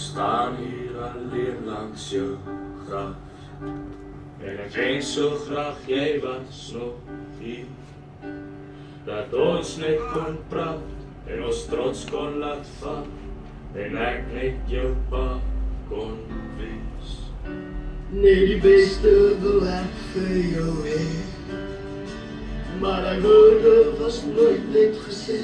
staan hier alleen langs jou graf. En ek wens so graag jy was nog hier, dat ons net kon praat en ons trots kon laat vat, en ek net jou pa kon wees. Nee, die beste wil ek vir jou hê, maar die woorde was nooit net gesê.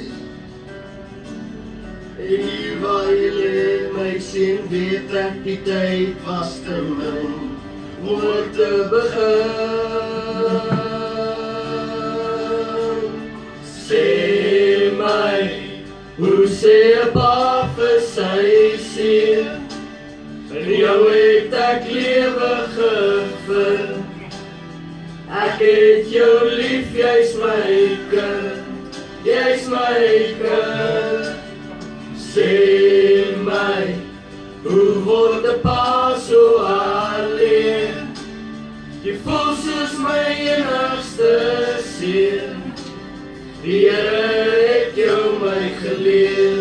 En hier waar jy leef, my sien, weet ek die tyd was te min om te begin. Sê my, hoe sê 'n pa vir sy seun, in jou het ek lewe gevind. Ek het jou lief, jy's my kind, jy's my kind. Sê my, hoe word 'n pa so alleen? Jy voel soos my enigste seun, die Here het jou my geleen.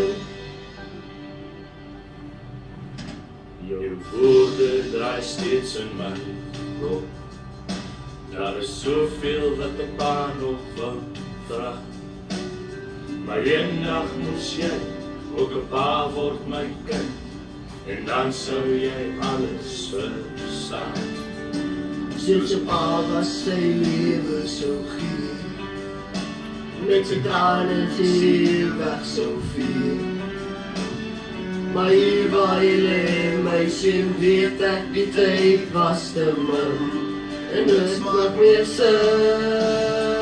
Jou woorde draai steeds in my kop, daar is soveel wat 'n pa nog wil vra, maar eendag moes jy ook 'n pa word, my kind, en dan sou jy alles verstaan. Soos 'n pa was sy lewe so gee, met sy trane sy weg so veel. Maar hier waar jy leef, my sien, weet ek die tyd was te min, en dit maak meer sin.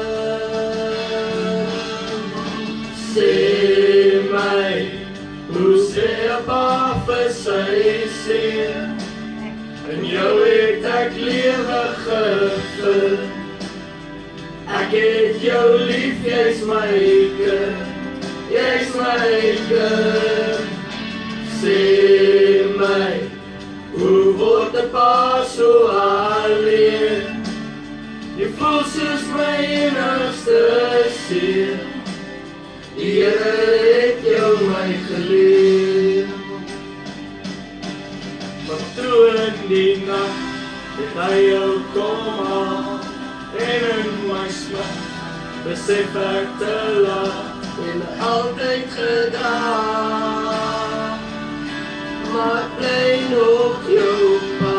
Sê my, hoe sê 'n pa vir sy seun, in jou het ek lewe gevind. Ek het jou lief, jy's my kind, jy's my kind. Sê my, hoe word 'n pa so alleen? Jy voel soos my enigste seun, die Here het jou my geleen. Maar toe in die nag het hy jou kom haal, en in my smart besef ek te laat, En altyd gedra, maar ek bly nog jou pa.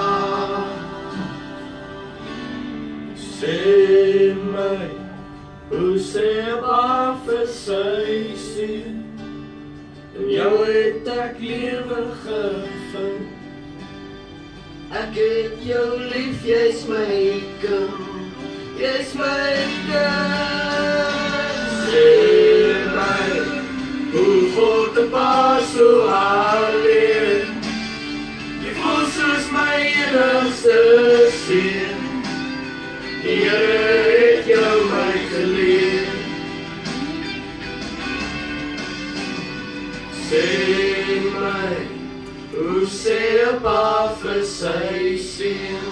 Sê my, hoe sê 'n pa vir sy seun, in jou het ek lewe gevind. Ek het jou lief, jy's my kind, jy's my kind. Sê my, hoe word 'n pa so alleen? Jy voel soos my enigste seun, die Here het jou my geleen. Sê my, hoe sê 'n pa vir sy seun,